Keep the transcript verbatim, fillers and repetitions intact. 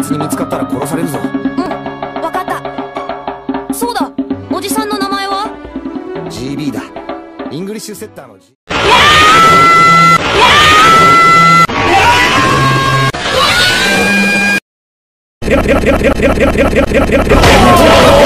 察に見つかったら殺されるぞ。 うん、わかった。そうだ、おじさんの名前は？ ジービー だ。イングリッシュセッターの G。 テレテレテレテレテレテレテレテレテレテレ